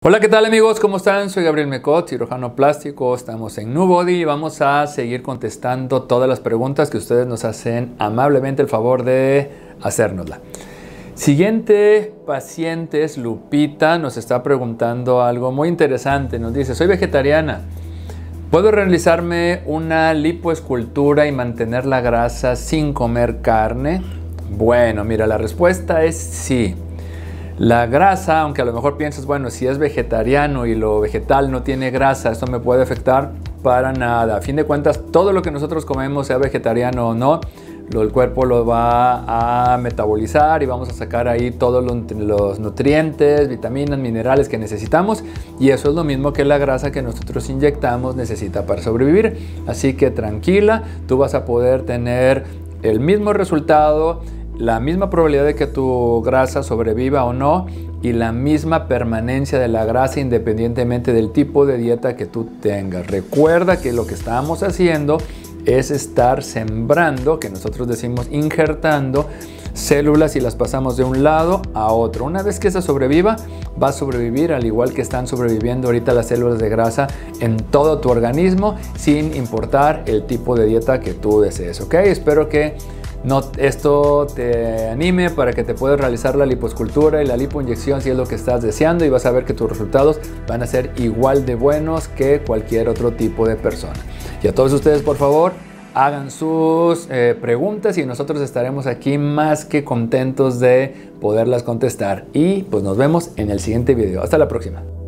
Hola, ¿qué tal amigos? ¿Cómo están? Soy Gabriel Mecot, cirujano plástico. Estamos en NuBody y vamos a seguir contestando todas las preguntas que ustedes nos hacen amablemente el favor de hacérnosla. Siguiente paciente es Lupita, nos está preguntando algo muy interesante. Nos dice, soy vegetariana. ¿Puedo realizarme una lipoescultura y mantener la grasa sin comer carne? Bueno, mira, la respuesta es sí. La grasa, aunque a lo mejor piensas, bueno, si es vegetariano y lo vegetal no tiene grasa, ¿esto me puede afectar? Para nada. A fin de cuentas, todo lo que nosotros comemos, sea vegetariano o no, el cuerpo lo va a metabolizar y vamos a sacar ahí todos los nutrientes, vitaminas, minerales que necesitamos, y eso es lo mismo que la grasa que nosotros inyectamos necesita para sobrevivir. Así que tranquila, tú vas a poder tener el mismo resultado, la misma probabilidad de que tu grasa sobreviva o no, y la misma permanencia de la grasa independientemente del tipo de dieta que tú tengas. Recuerda que lo que estamos haciendo es estar sembrando, que nosotros decimos injertando, células y las pasamos de un lado a otro. Una vez que esa sobreviva, va a sobrevivir al igual que están sobreviviendo ahorita las células de grasa en todo tu organismo, sin importar el tipo de dieta que tú desees, ¿ok? Espero que esto te anime para que te puedas realizar la lipoescultura y la lipoinyección si es lo que estás deseando, y vas a ver que tus resultados van a ser igual de buenos que cualquier otro tipo de persona. Y a todos ustedes, por favor, hagan sus preguntas y nosotros estaremos aquí más que contentos de poderlas contestar. Y pues nos vemos en el siguiente video. Hasta la próxima.